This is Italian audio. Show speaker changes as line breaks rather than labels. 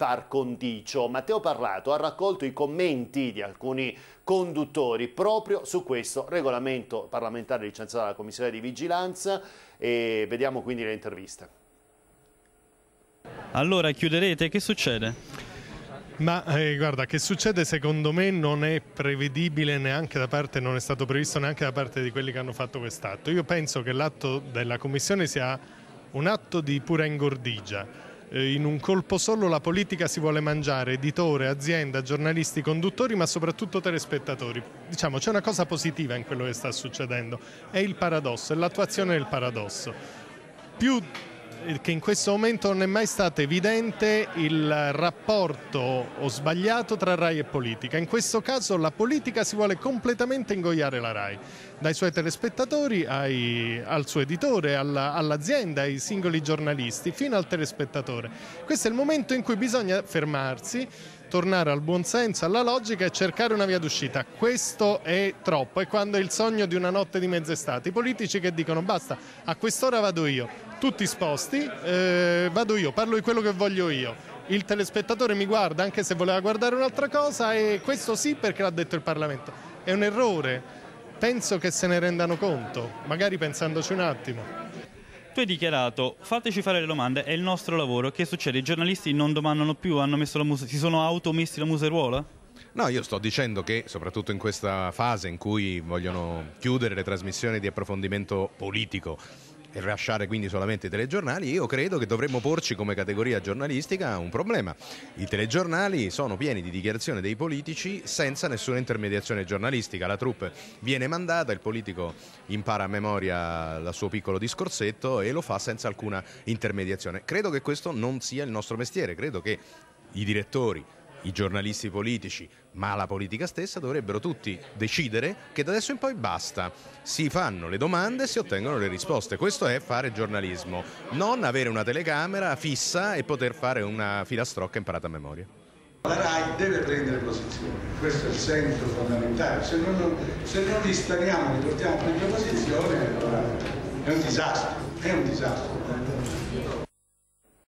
par condicio. Matteo Parlato ha raccolto i commenti di alcuni conduttori proprio su questo regolamento parlamentare licenziato dalla Commissione di Vigilanza e vediamo quindi le interviste.
Allora chiuderete? Che succede?
Ma guarda, che succede secondo me non è prevedibile neanche da parte, non è stato previsto neanche da parte di quelli che hanno fatto quest'atto. Io penso che l'atto della Commissione sia un atto di pura ingordigia. In un colpo solo la politica si vuole mangiare editore, azienda, giornalisti, conduttori, ma soprattutto telespettatori. Diciamo, c'è una cosa positiva in quello che sta succedendo, è il paradosso, è l'attuazione del paradosso. Più che in questo momento non è mai stato evidente il rapporto sbagliato tra RAI e politica. In questo caso la politica si vuole completamente ingoiare la RAI, dai suoi telespettatori al suo editore, all'azienda, ai singoli giornalisti, fino al telespettatore. Questo è il momento in cui bisogna fermarsi, tornare al buonsenso, alla logica e cercare una via d'uscita. Questo è troppo, è quando è il sogno di una notte di mezz'estate. I politici che dicono basta, a quest'ora vado io, tutti sposti, vado io, parlo di quello che voglio io. Il telespettatore mi guarda anche se voleva guardare un'altra cosa e questo sì perché l'ha detto il Parlamento. È un errore, penso che se ne rendano conto, magari pensandoci un attimo.
Tu hai dichiarato, fateci fare le domande, è il nostro lavoro. Che succede? I giornalisti non domandano più, hanno messo la si sono automessi la museruola?
No, io sto dicendo che, soprattutto in questa fase in cui vogliono chiudere le trasmissioni di approfondimento politico e lasciare quindi solamente i telegiornali, io credo che dovremmo porci come categoria giornalistica un problema. I telegiornali sono pieni di dichiarazioni dei politici senza nessuna intermediazione giornalistica. La troupe viene mandata, il politico impara a memoria il suo piccolo discorsetto e lo fa senza alcuna intermediazione. Credo che questo non sia il nostro mestiere, credo che i direttori, i giornalisti politici, ma la politica stessa dovrebbero tutti decidere che da adesso in poi basta, si fanno le domande e si ottengono le risposte. Questo è fare giornalismo, non avere una telecamera fissa e poter fare una filastrocca imparata a memoria.
La RAI deve prendere posizione, questo è il senso fondamentale, se non li staniamo, li portiamo a prendere posizione, allora è un disastro, è un disastro.